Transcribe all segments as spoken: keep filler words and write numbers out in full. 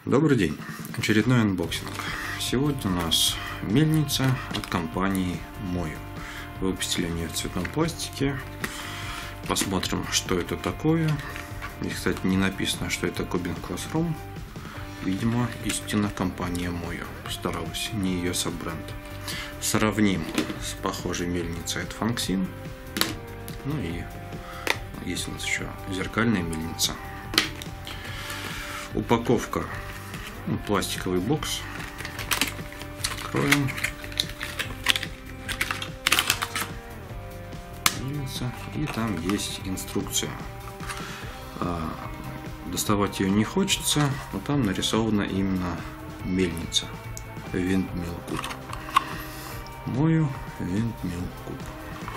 Добрый день! Очередной анбоксинг. Сегодня у нас мельница от компании Moyo. Выпустили они в цветном пластике. Посмотрим, что это такое. Здесь, кстати, не написано, что это Cubing Classroom. Видимо, истинно компания Moyo старалась, не ее саббренд. Сравним с похожей мельницей от Fangxin. Ну и есть у нас еще зеркальная мельница. Упаковка. Пластиковый бокс. Откроем. И там есть инструкция. Доставать ее не хочется, но там нарисована именно мельница. Windmill Cube. Moyo Windmill Cube.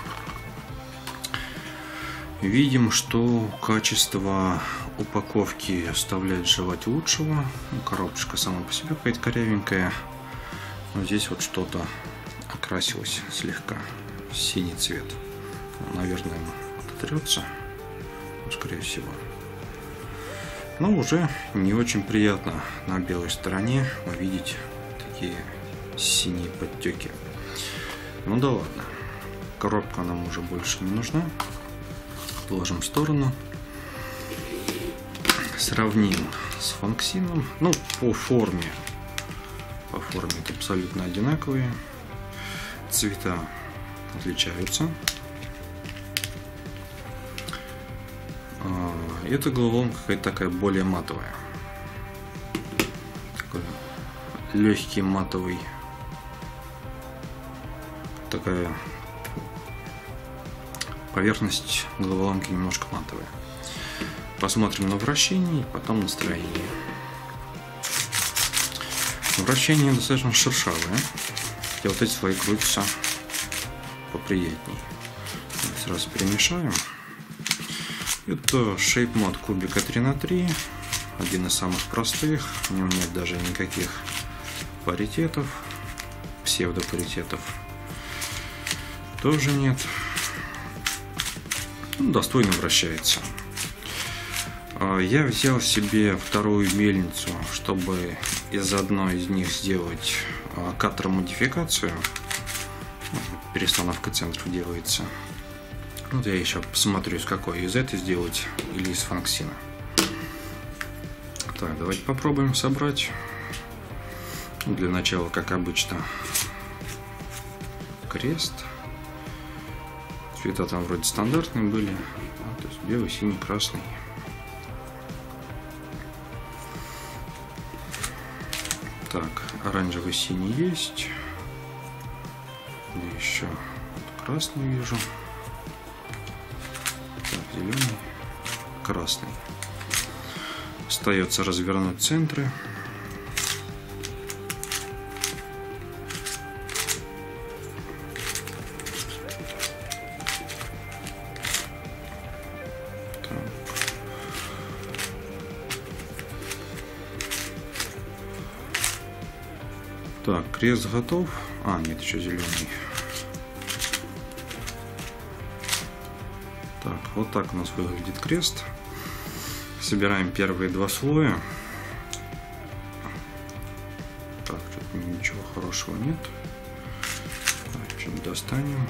Видим, что качество упаковки оставляет желать лучшего. Коробочка сама по себе какая-то корявенькая. Но здесь вот что-то окрасилось слегка в синий цвет. Наверное, ототрется, скорее всего. Но уже не очень приятно на белой стороне увидеть такие синие подтеки. Ну да ладно. Коробка нам уже больше не нужна. Положим в сторону. Сравним с Fangxin. Ну, по форме. По форме это абсолютно одинаковые. Цвета отличаются. Эта головоломка какая-то такая более матовая. Такой легкий матовый. Такая поверхность головоломки немножко матовая. Посмотрим на вращение и потом настроение. Вращение достаточно шершавое. И вот эти слои крутятся поприятней. Сразу перемешаем. Это Shape Mod кубика три на три. Один из самых простых. В нем нет даже никаких паритетов. Псевдопаритетов тоже нет. Достойно вращается. Я взял себе вторую мельницу, чтобы из одной из них сделать каттер-модификацию. Перестановка центров делается. Вот я еще посмотрю, из какой из этой сделать или из Fangxin. Так, давайте попробуем собрать. Для начала, как обычно, крест. Цвета там вроде стандартные были. А, то есть белый, синий, красный. Так, оранжевый, синий есть. И еще вот красный вижу. Так, зеленый, красный. Остается развернуть центры. Так, крест готов. А, нет, еще зеленый. Так, вот так у нас выглядит крест. Собираем первые два слоя. Так, что-то ничего хорошего нет. Так, что-нибудь достанем.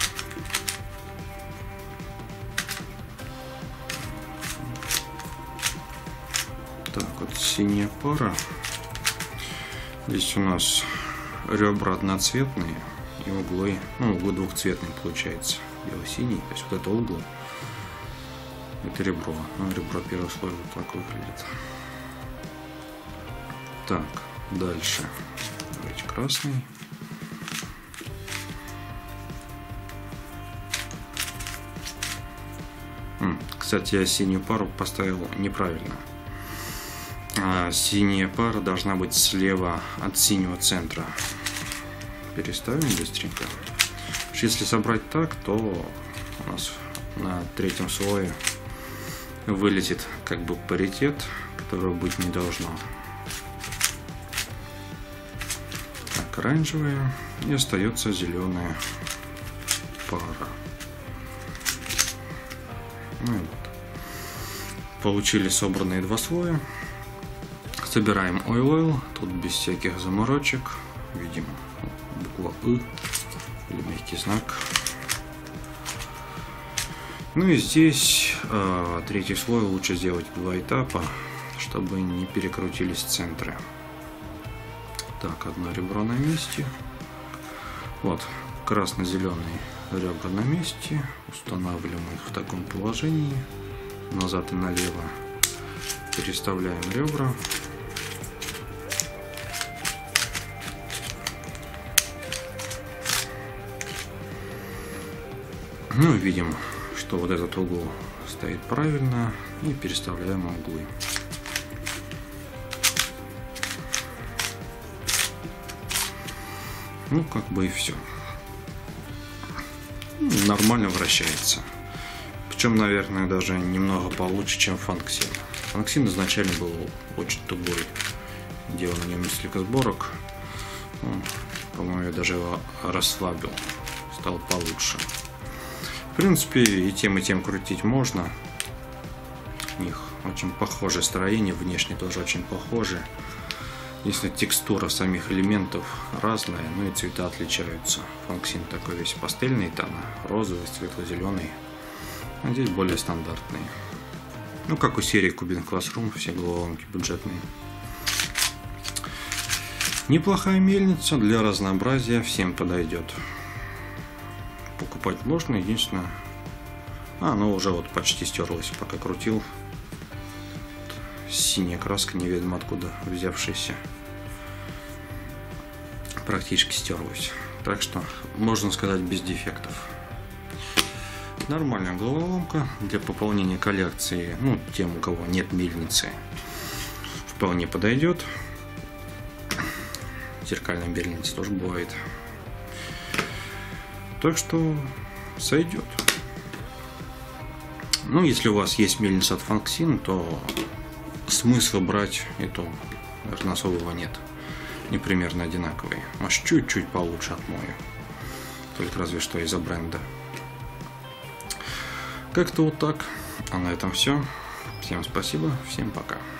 Так, вот синяя пара. Здесь у нас ребра одноцветные и углы, ну, углы двухцветные получается. Бело-синий, то есть вот это угол, это ребро. Ну, ребро первого слоя вот так выглядит. Так, дальше. Давайте красный. М, кстати, я синюю пару поставил неправильно. Синяя пара должна быть слева от синего центра. Переставим быстренько. Если собрать так, то у нас на третьем слое вылетит как бы паритет, которого быть не должно. Так, оранжевая. И остается зеленая пара. Ну, вот. Получили собранные два слоя. Собираем oil-oil, тут без всяких заморочек. Видим буква И или мягкий знак. Ну и здесь э, третий слой лучше сделать в два этапа, чтобы не перекрутились центры. Так, одно ребро на месте. Вот, красно-зеленые ребра на месте. Устанавливаем их в таком положении. Назад и налево. Переставляем ребра. Ну, видим, что вот этот угол стоит правильно. И переставляем углы. Ну, как бы и все. Нормально вращается. Причем, наверное, даже немного получше, чем Фанксин. Фанксин изначально был очень тугой. Делал на нем несколько сборок. Ну, по-моему, я даже его расслабил. Стал получше. В принципе, и тем, и тем крутить можно. У них очень похожее строение. Внешне тоже очень похоже. Если текстура самих элементов разная, ну и цвета отличаются. Фанксин такой весь пастельный тона, розовый, светло-зеленый. А здесь более стандартный. Ну, как у серии Cubing Classroom, все головоломки бюджетные. Неплохая мельница, для разнообразия всем подойдет. Покупать можно, единственное... А, ну уже вот почти стерлось, пока крутил. Синяя краска, неведомо откуда взявшаяся, практически стерлась. Так что, можно сказать, без дефектов. Нормальная головоломка для пополнения коллекции. Ну, тем, у кого нет мельницы, вполне подойдет. Зеркальная мельница тоже бывает. Так что, сойдет. Ну, если у вас есть мельница от Фанксин, то смысла брать эту, наверное, особого нет. Они примерно одинаковые. Может, чуть-чуть получше от мою. Только разве что из-за бренда. Как-то вот так. А на этом все. Всем спасибо. Всем пока.